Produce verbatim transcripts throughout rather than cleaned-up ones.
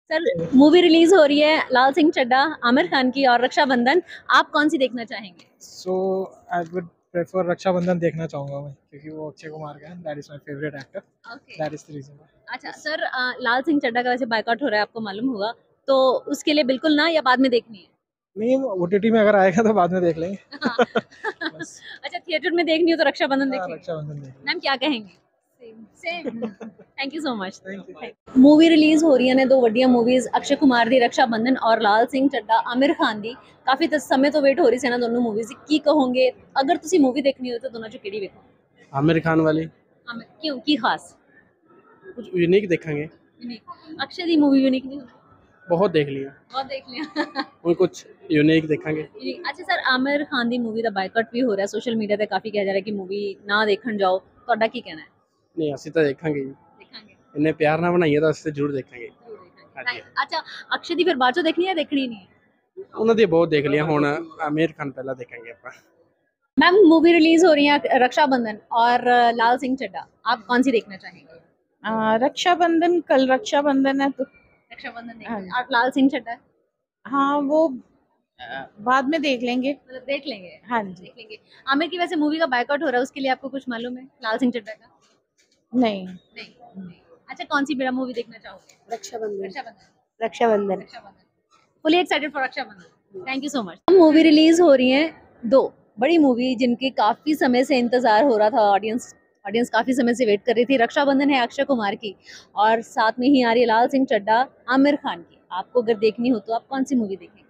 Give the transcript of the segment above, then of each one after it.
Sir, movie release हो रही है लाल सिंह चड्ढा आमिर खान की और रक्षाबंधन, आप कौन सी देखना चाहेंगे? So I would prefer Rakshabandhan देखना चाहूँगा मैं, क्योंकि वो अक्षय कुमार का है, that is my favourite actor, okay. That is the reason. अच्छा सर, अ, लाल सिंह चड्ढा का वैसे बायकॉट हो रहा है, आपको मालूम होगा, तो उसके लिए बिल्कुल ना या बाद में देखनी है? नहीं, ओटीटी में अगर आएगा तो बाद में देख लेंगे। हाँ। बस। अच्छा, थिएटर में देखनी हो तो रक्षाबंधन हाँ, देखेंगे। रक्षाबंधन देख मैम क्या कहेंगे? Same same. Thank you so much. लेंगे। Thank you. मूवी रिलीज हो रही ने दो वड्डिया मूवीज अक्षय कुमार दी रक्षाबंधन और लाल सिंह चड्ढा आमिर खान दी। काफी तो समय तो वेट हो रही से ना दोनों मूवीज दी। की कहोगे अगर तुसी मूवी देखनी हो तो दोनों चो केड़ी वेखो? आमिर खान वाली आमिर क्यों की खास? कुछ यूनिक देखेंगे। यूनिक अक्षय दी मूवी यूनिक नहीं होती? बहुत देख लिया, बहुत देख लिया। और कुछ यूनिक देखेंगे। यूनिक। अच्छा सर, आमिर खान दी मूवी दा बायकॉट भी हो रहा है, सोशल मीडिया ते काफी कहा जा रहा है कि मूवी ना देखण जाओ, ਤੁਹਾਡਾ ਕੀ कहना है? नहीं, ਅਸੀਂ ਤਾਂ ਦੇਖਾਂਗੇ ਜੀ। देखेंगे इन्ने प्यार ਨਾਲ ਬਣਾਈ ਹੈ ਤਾਂ ਅਸੀਂ ਤਾਂ ਜ਼ਰੂਰ ਦੇਖਾਂਗੇ। जरूर देखेंगे। ਹਾਂਜੀ। अच्छा, अक्षय दी फिर बाद चो देखनी है देखनी नहीं है? ਉਹਨਾਂ ਦੀ ਬਹੁਤ देख लिया, ਹੁਣ आमिर खान ਪਹਿਲਾਂ ਦੇਖਾਂਗੇ ਆਪਾਂ। मैम मूवी रिलीज हो रही है रक्षाबंधन और अ, लाल सिंह चड्ढा, आप कौन सी देखना चाहेंगे? आ, रक्षाबंधन कल रक्षाबंधन है तो रक्षाबंधन हाँ देखेंगे और लाल सिंह चड्ढा हाँ, वो आ, बाद में देख लेंगे। मतलब देख लेंगे। हाँ जी। देख लेंगे। आमिर की वैसे मूवी का बायकॉट हो रहा है, उसके लिए आपको कुछ मालूम है लाल सिंह चड्ढा का? नहीं। नहीं, नहीं। अच्छा, कौन सी बड़ा मूवी देखना चाहोगे? Rakshabandhan. Rakshabandhan. Rakshabandhan. Rakshabandhan fully excited for Rakshabandhan. Thank you so much. Movie release हो रही है दो बड़ी मूवी जिनकी काफी समय से इंतजार हो रहा था, ऑडियंस ऑडियंस काफी समय से वेट कर रही थी। रक्षाबंधन है अक्षय कुमार की और साथ में ही आ रही है लाल सिंह चड्ढा आमिर खान की। आपको अगर देखनी हो तो आप कौन सी मूवी देखेंगे?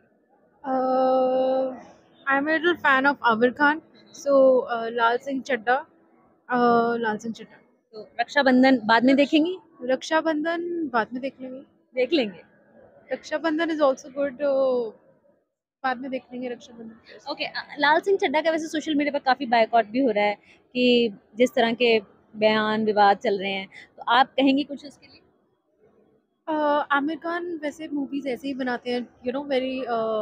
Uh, I'm a little fan of Amir Khan, so uh, Lal Singh Chadda, uh, Lal Singh Chadda. तो रक्षाबंधन बाद में देखेंगी? रक्षाबंधन बाद में देख लेंगे। देख लेंगे। रक्षाबंधन इज ऑल्सो गुड, बाद में देख लेंगे रक्षाबंधन। ओके। लाल सिंह चड्ढा का वैसे सोशल मीडिया पर काफी बायकॉट भी हो रहा है कि जिस तरह के बयान विवाद चल रहे हैं, तो आप कहेंगी कुछ उसके लिए? आमिर खान वैसे मूवीज ऐसे ही बनाते हैं, you know, very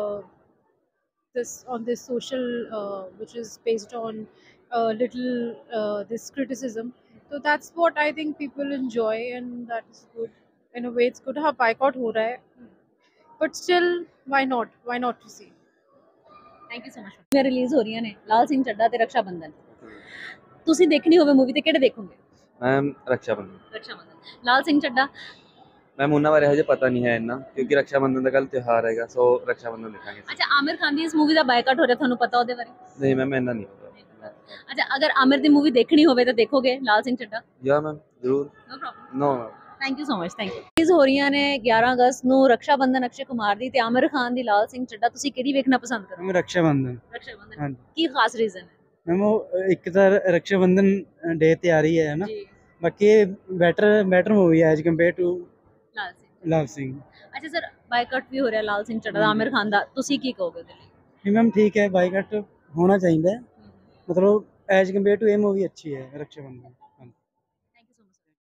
this on this social uh, which is based on uh, little uh, this criticism, so that's what I think people enjoy and that is good in a way. It's good हाँ boycott हो रहा है, but still why not why not to see. Thank you so much. Release ਹੋ ਰਹੀਆਂ ਨੇ ਲਾਲ ਸਿੰਘ ਚੱਡਾ ਤੇ ਰਕਸ਼ਾਬੰਧਨ, ਤੁਸੀਂ ਦੇਖਣੀ ਹੋਵੇ मूवी ਤੇ ਕਿਹੜੇ ਦੇਖੋਗੇ? मैम रक्षाबंधन। रक्षाबंधन। लाल सिंह चड्ढा मैम उन्होंने बारे हजे पता नहीं है इन्ना, क्योंकि रक्षाबंधन का कल त्यौहार है, सो रक्षाबंधन देखेंगे। अच्छा, आमिर खान ਦੀ ਇਸ मूवी ਦਾ ਬਾयਕਾਟ ਹੋ ਰਿਹਾ, ਤੁਹਾਨੂੰ ਪਤਾ ਉਹਦੇ ਬਾਰੇ? नहीं मैम इन्ना नहीं पता। अच्छा, अगर आमिर ਦੀ मूवी देखनी ਹੋਵੇ ਤਾਂ ਦੇਖੋਗੇ ਲਾਲ ਸਿੰਘ ਚੱਡਾ? या मैम जरूर। No problem. No. Thank you so much. Thank you. Release ਹੋ ਰਹੀਆਂ ਨੇ ਗਿਆਰਾਂ ਅਗਸਤ ਨੂੰ ਰਕਸ਼ਾਬੰਧਨ ਅਕਸ਼ੇ ਕੁਮਾਰ ਦੀ ਤੇ ਆमिर ਖਾਨ ਦੀ ਲਾਲ ਸਿੰਘ ਚੱਡਾ, ਤੁਸੀਂ ਕਿਹੜੀ ਵੇਖਣਾ ਪਸੰਦ ਕਰੋਗੇ? मैं रक्षाबंधन। रक्षाबंधन। हाँ। ਕੀ ਖਾਸ ਰੀਜ਼ਨ ਹੈ? मैम वो एक तो रक्षाबंधन डे तैयारी है ना, ਜੀ बाकी बेटर बेटर मूवी है as compare to Lal Singh. लव सिंह। ਅੱਛਾ ਸਰ, ਬਾयकाट ਵੀ ਹੋ ਰਿਹਾ ਲਾਲ ਸਿੰਘ ਚੱਡਾ ਦਾ ਆमिर ਖਾਨ ਦਾ, ਤੁਸੀਂ ਕੀ ਕਹੋਗੇ ਉਹਦੇ ਲਈ? नहीं मैम ठीक है, बाईकट होना चाहिए, मतलब एज कंपेयर टू ये मूवी अच्छी है रक्षाबंधन।